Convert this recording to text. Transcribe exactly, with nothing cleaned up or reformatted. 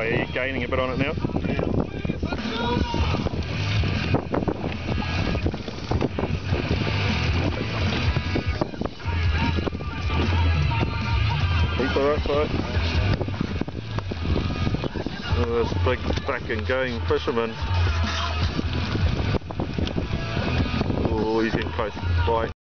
are you gaining a bit on it now? Keep alright, alright. Oh, this big back and game fisherman. Oh, he's in close bite.